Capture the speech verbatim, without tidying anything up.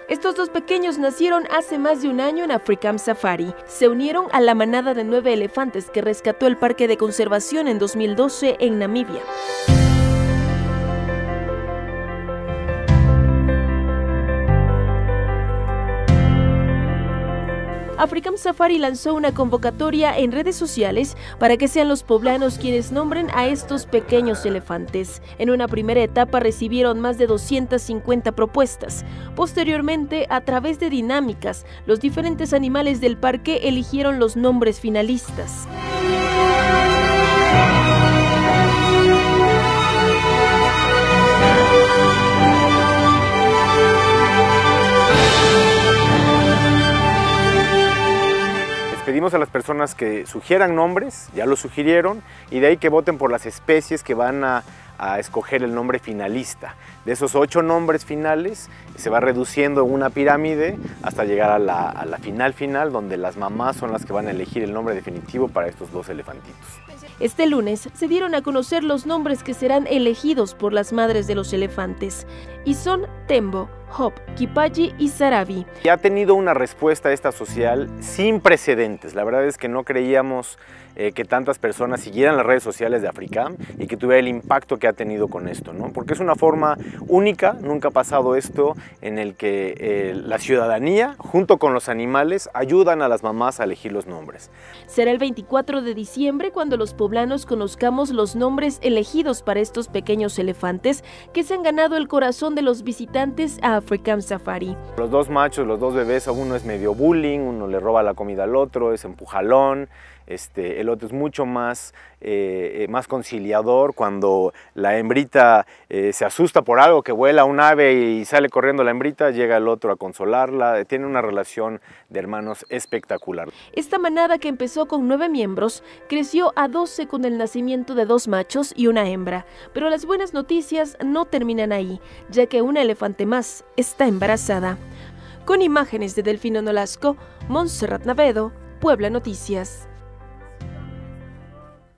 Estos dos pequeños nacieron hace más de un año en Africam Safari. Se unieron a la manada de nueve elefantes que rescató el Parque de Conservación en dos mil doce en Namibia. Africam Safari lanzó una convocatoria en redes sociales para que sean los poblanos quienes nombren a estos pequeños elefantes. En una primera etapa recibieron más de doscientas cincuenta propuestas. Posteriormente, a través de dinámicas, los diferentes animales del parque eligieron los nombres finalistas. Pedimos a las personas que sugieran nombres, ya lo sugirieron, y de ahí que voten por las especies que van a, a escoger el nombre finalista. De esos ocho nombres finales se va reduciendo en una pirámide hasta llegar a la, a la final final, donde las mamás son las que van a elegir el nombre definitivo para estos dos elefantitos. Este lunes se dieron a conocer los nombres que serán elegidos por las madres de los elefantes, y son Tembo, Hop, Kipaji y Sarabi. Y ha tenido una respuesta esta social sin precedentes. La verdad es que no creíamos eh, que tantas personas siguieran las redes sociales de Africam y que tuviera el impacto que ha tenido con esto, ¿no? Porque es una forma única, nunca ha pasado esto, en el que eh, la ciudadanía, junto con los animales, ayudan a las mamás a elegir los nombres. Será el veinticuatro de diciembre cuando los poblanos conozcamos los nombres elegidos para estos pequeños elefantes que se han ganado el corazón de los visitantes a Africam Safari. Los dos machos, los dos bebés, uno es medio bullying, uno le roba la comida al otro, es empujalón. Este, el otro es mucho más, eh, más conciliador. Cuando la hembrita eh, se asusta por algo, que vuela un ave y sale corriendo la hembrita, llega el otro a consolarla. Tiene una relación de hermanos espectacular. Esta manada, que empezó con nueve miembros, creció a doce con el nacimiento de dos machos y una hembra. Pero las buenas noticias no terminan ahí, ya que una elefante más está embarazada. Con imágenes de Delfino Nolasco, Montserrat Navedo, Puebla Noticias.